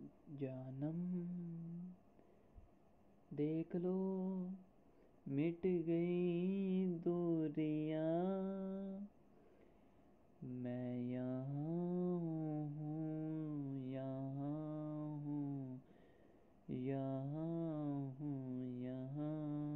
जानम देख लो मिट गई दूरियां, मैं यहाँ हूँ, यहाँ हूँ, यहाँ हूँ, यहाँ।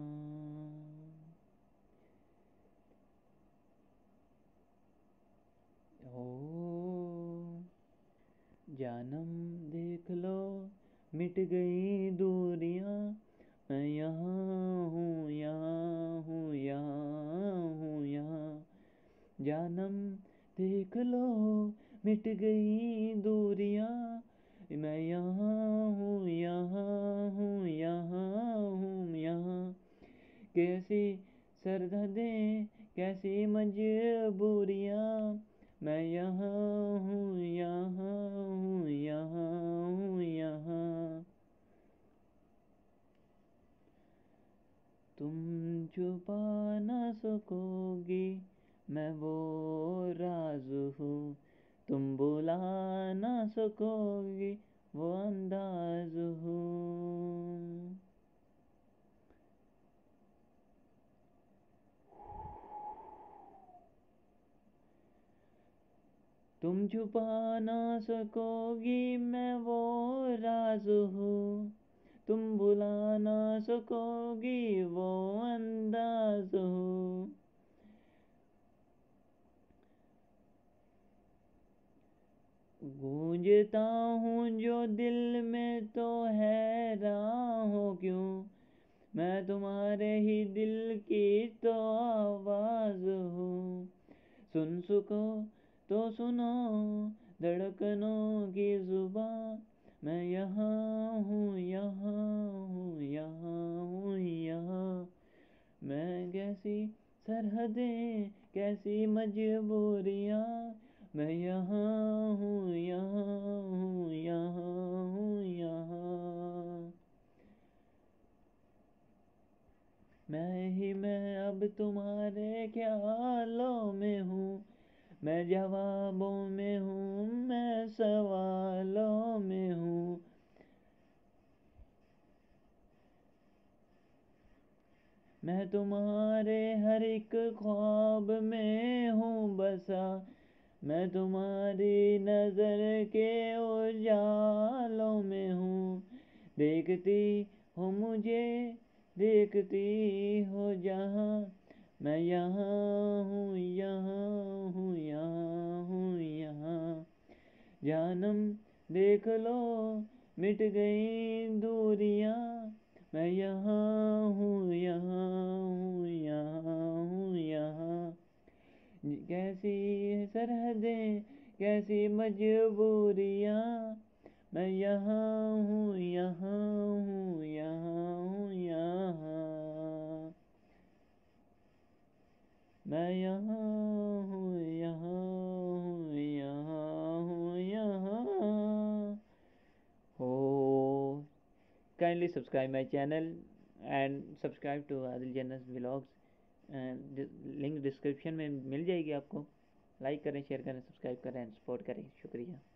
ओ जानम देख लो मिट गई दूरियां, मैं यहाँ हूँ, यहाँ हूँ, यहाँ हूँ, यहाँ। जानम देख लो मिट गई दूरियां, मैं यहाँ हूँ, यहाँ हूँ, यहाँ हूँ, यहाँ। कैसी सरहदें कैसी मजबूरियां, मैं यहाँ हूँ, यहाँ हूँ, यहाँ हूँ, यहाँ। तुम छुपा न सकोगी मैं वो राज हूँ, तुम बुला न सकोगी वो अंदाज हूँ। तुम छुपा ना सकोगी मैं वो राज हूँ, तुम भुला ना सकोगी वो अंदाज हूँ। गूंजता हूँ जो दिल में तो हैरान हो क्यों, मैं तुम्हारे ही दिल की तो आवाज हूँ। सुन सको तो सुनो धड़कनों की जुबान, मैं यहाँ हूँ, यहाँ हूँ, यहाँ हूँ, यहाँ। मैं कैसी सरहदें कैसी मजबूरियाँ, मैं यहाँ हूँ, यहाँ हूँ, यहाँ हूँ, यहाँ। मैं अब तुम्हारे ख्यालों में हूँ, मैं जवाबों में हूँ, मैं सवालों में हूँ। मैं तुम्हारे हर एक ख्वाब में हूँ बसा, मैं तुम्हारी नजर के उजालों में हूँ। देखती हो मुझे देखती हो जहाँ, मैं यहाँ हूँ, यहाँ हूँ, यहाँ हूँ, यहाँ। जानम देख लो मिट गई दूरियां, मैं यहाँ हूँ, यहाँ हूँ, यहाँ हूँ, यहाँ। कैसी सरहदें कैसी मजबूरियां, मैं यहाँ हूँ, यहाँ हूँ, यहाँ हूँ, यहाँ। मैं यहाँ हूँ, यहाँ हूँ, यहाँ हूँ, यहाँ। Oh, kindly subscribe my channel and subscribe to Adil जन्नत व्लॉग्स। लिंक डिस्क्रिप्शन में मिल जाएगी आपको। लाइक करें, शेयर करें, सब्सक्राइब करें, सपोर्ट करें। शुक्रिया।